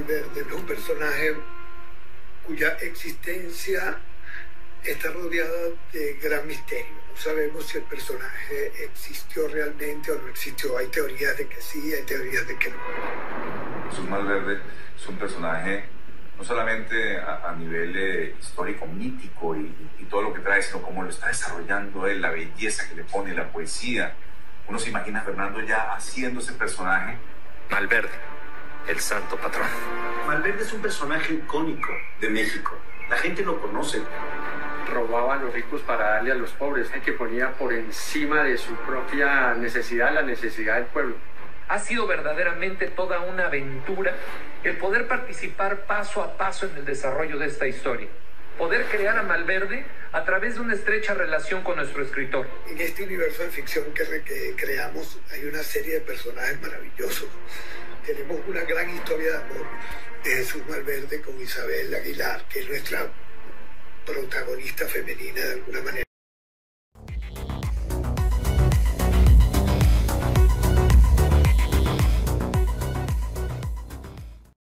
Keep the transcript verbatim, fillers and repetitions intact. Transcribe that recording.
Malverde es un personaje cuya existencia está rodeada de gran misterio. No sabemos si el personaje existió realmente o no existió. Hay teorías de que sí, hay teorías de que no. Jesús Malverde es un personaje no solamente a, a nivel eh, histórico, mítico y, y todo lo que trae, sino cómo lo está desarrollando él, la belleza que le pone, la poesía. Uno se imagina a Fernando ya haciendo ese personaje. Malverde, el santo patrón. Malverde es un personaje icónico de México. La gente lo conoce. Robaba a los ricos para darle a los pobres, que ponía por encima de su propia necesidad la necesidad del pueblo. Ha sido verdaderamente toda una aventura el poder participar paso a paso en el desarrollo de esta historia. Poder crear a Malverde a través de una estrecha relación con nuestro escritor. En este universo de ficción que, que creamos hay una serie de personajes maravillosos. Tenemos una gran historia de amor de Jesús Malverde con Isabel Aguilar, que es nuestra protagonista femenina de alguna manera.